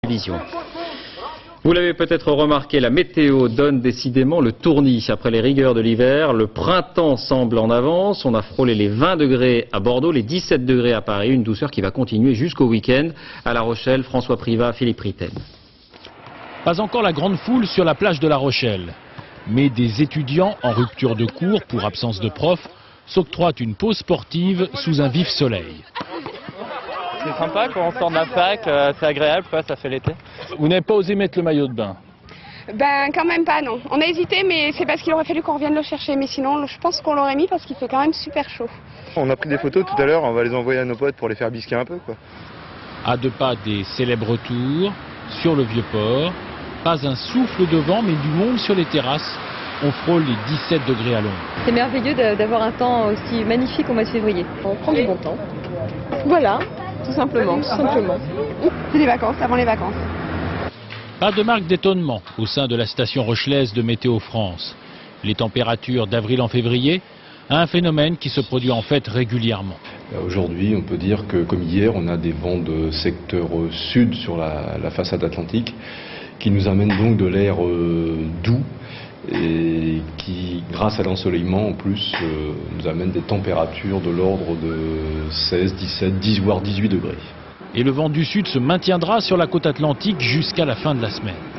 télévision. Vous l'avez peut-être remarqué, la météo donne décidément le tournis. Après les rigueurs de l'hiver, le printemps semble en avance. On a frôlé les 20 degrés à Bordeaux, les 17 degrés à Paris. Une douceur qui va continuer jusqu'au week-end. À La Rochelle, François Privat, Philippe Ritten. Pas encore la grande foule sur la plage de La Rochelle. Mais des étudiants en rupture de cours pour absence de prof s'octroient une pause sportive sous un vif soleil. C'est sympa quand on sort de la fac, c'est agréable, quoi, ça fait l'été. Vous n'avez pas osé mettre le maillot de bain? Ben quand même pas, non. On a hésité, mais c'est parce qu'il aurait fallu qu'on revienne le chercher. Mais sinon, je pense qu'on l'aurait mis parce qu'il fait quand même super chaud. On a pris des photos tout à l'heure, on va les envoyer à nos potes pour les faire bisquer un peu, quoi. À 2 pas des célèbres tours, sur le Vieux-Port, pas un souffle de vent, mais du monde sur les terrasses. On frôle les 17 degrés à l'ombre. C'est merveilleux d'avoir un temps aussi magnifique au mois de février. On prend du bon temps. Voilà, tout simplement, tout simplement. C'est les vacances, avant les vacances. Pas de marque d'étonnement au sein de la station rochelaise de Météo France. Les températures d'avril en février, un phénomène qui se produit en fait régulièrement. Aujourd'hui, on peut dire que, comme hier, on a des vents de secteur sud sur la façade atlantique qui nous amènent donc de l'air doux et qui, grâce à l'ensoleillement en plus, nous amène des températures de l'ordre de 16, 17, 10 voire 18 degrés. Et le vent du sud se maintiendra sur la côte atlantique jusqu'à la fin de la semaine.